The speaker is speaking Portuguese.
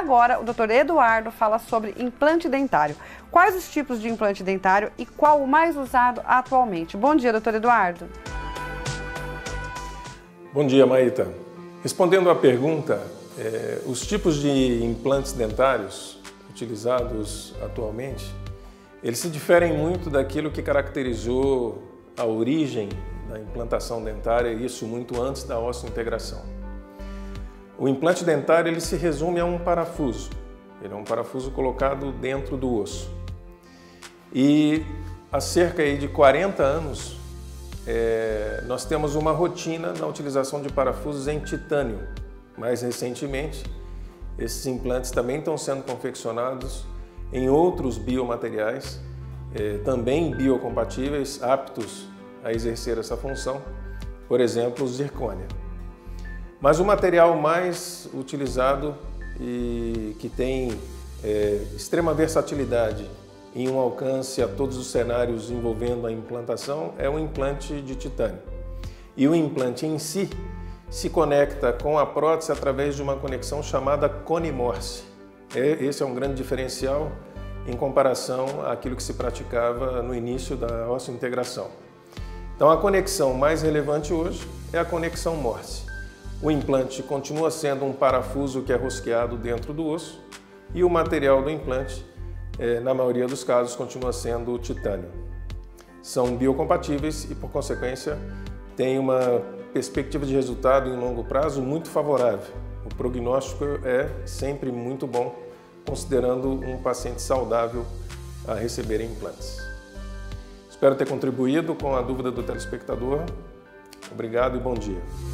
agora o Dr. Eduardo fala sobre implante dentário. Quais os tipos de implante dentário e qual o mais usado atualmente? Bom dia, Dr. Eduardo. Bom dia, Maíta. Respondendo à pergunta, os tipos de implantes dentários utilizados atualmente, eles se diferem muito daquilo que caracterizou a origem da implantação dentária, isso muito antes da osseointegração. O implante dentário ele se resume a um parafuso. Ele é um parafuso colocado dentro do osso. E há cerca de 40 anos, nós temos uma rotina na utilização de parafusos em titânio. Mais recentemente, esses implantes também estão sendo confeccionados em outros biomateriais, também biocompatíveis, aptos a exercer essa função, por exemplo, o zircônia. Mas o material mais utilizado e que tem extrema versatilidade em um alcance a todos os cenários envolvendo a implantação é o implante de titânio. E o implante em si se conecta com a prótese através de uma conexão chamada cone-morse. Esse é um grande diferencial em comparação àquilo que se praticava no início da osseointegração. Então a conexão mais relevante hoje é a conexão morse. O implante continua sendo um parafuso que é rosqueado dentro do osso e o material do implante, na maioria dos casos, continua sendo o titânio. São biocompatíveis e, por consequência, têm uma perspectiva de resultado em longo prazo muito favorável. O prognóstico é sempre muito bom, considerando um paciente saudável a receber implantes. Espero ter contribuído com a dúvida do telespectador. Obrigado e bom dia.